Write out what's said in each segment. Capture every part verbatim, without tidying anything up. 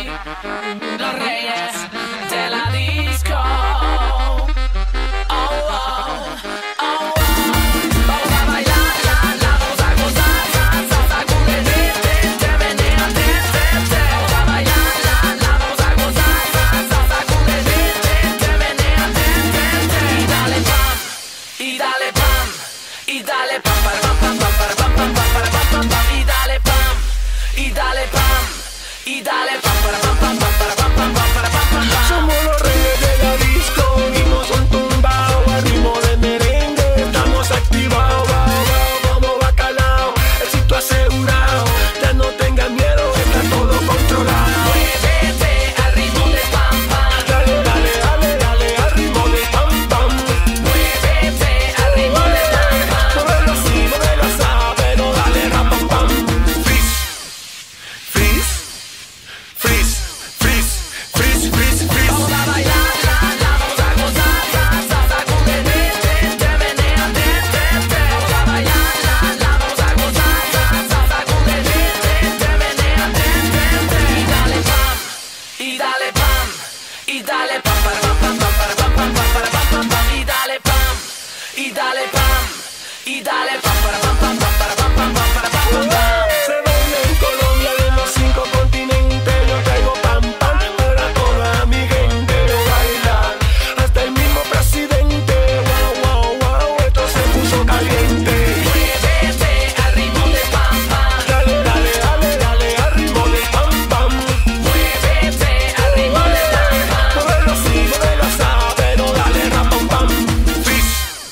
los reyes de la disco. Oh, oh, oh, oh. Vamos a bailar, la, la, vamos a gozar, sa, sa, sacude, te, te, te, menea, te, te, te. Vamos a bailar, la, la, vamos a gozar, sa, sa, sacude, te, te, te, menea, te, te, te. Y dale pam, y dale pam, y dale pam, para pam, pam, pam, para pam, pam, pam, para pam, pam, pam. Y dale pam, y dale pam, y dale pam, para pam, pam, pam, para pam, pam, pam, para pam, pam, pam. Somos los reyes de la disco, venimos un tumbao al ritmo de merengue. Estamos activados, bao, bao, como bacalao, éxito asegurado. Ya no tengan miedo, está todo controlado. Muévete al ritmo de pam, pam. Dale, dale, dale, dale al ritmo de pam, pam. Muévete al ritmo de pam, pam. Móvelo así, móvelo así, pero dale ram, pam, pam. Freeze, freeze, freeze, freeze, freeze, freeze, freeze. Vamos a bailar, la, la, vamos a gozar, sa, sa, sacude, te, te, te, menea, te, te, te. Vamos a bailar, la, la, vamos a gozar, sa, sa, sacude, te, te, te, menea, te, te, te. Y dale pam, y dale pam, y dale pam, para pam, pam, pam, para pam, pam, pam, para pam, pam, pam. Y dale pam, y dale pam, y dale pam, para pam, pam, pam, para pam, pam, pam, para pam, pam, pam. Se baila en Colombia y en los cinco continentes. Yo traigo pam, pam para toda mi gente. Bailar hasta el mismo presidente. Wow, wow, wow, esto se puso caliente. Muévete al ritmo de pam, pam. Dale, dale, dale, dale al ritmo de pam, pam. Muévete al ritmo de pam, pam. Móvelo así, móvelo así, pero dale ram, pam, pam. Freeze,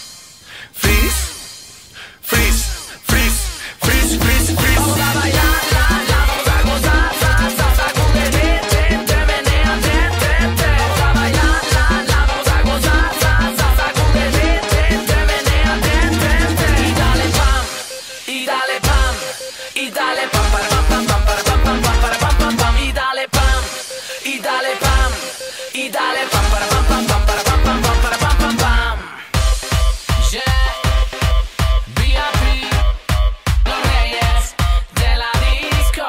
freeze, freeze, freeze, freeze, freeze, freeze. Vamos a bailar, la, la, vamos a gozar, sa, sa, sacude, te, te, te, menea, te, te, te. Vamos a bailar, la, la, vamos a gozar, sa, sa, sacude, te, te, te, menea, te, te, te. Y dale pam, y dale pam, y dale pam, para pam, pam, pam, para pam, pam, pam, para pam, pam, pam. Y dale pam, y dale pam, y dale pam, para pam, pam, pam, para pam, pam, pam, para pam, pam, pam. Yeah, V I P, los reyes de la disco.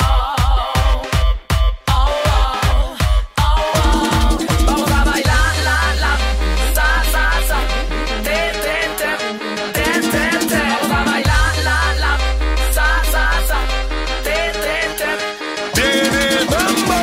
Oh, oh, oh, oh. Vamos a bailar, la, la, sa, sa, sa. Te, te, te, te, te, te. Vamos a bailar, la, la, sa, sa, sa. Te, te, te. Tiene mambo.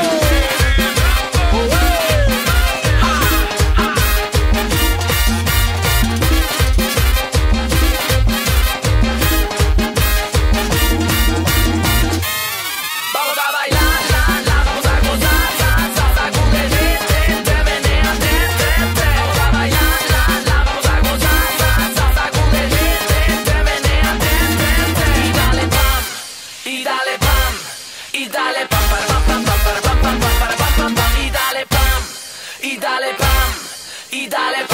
Vamos a bailar, la, la, vamos a gozar, sa, sa, sacude, te, te, te, menea, te, te, te. Vamos a bailar, la, la, vamos a gozar, sa, sa, sacude, te, te, te, menea, te, te, te. Y dale pam, y dale pam, y dale pam, para pam, pam, pam, para pam, pam, pam, para pam, pam, pam. Y dale pam, y dale pam, y dale pam.